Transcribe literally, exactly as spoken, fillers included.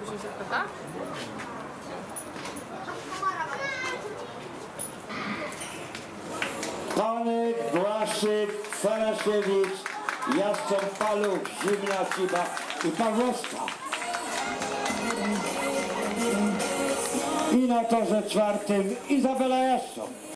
się pyta? Panek, Błaszczyk, Faraszewicz, Jastrząb, Paluch, Zimna, Ciba i Pawłowska. I na torze czwartym Izabela Jastrząb.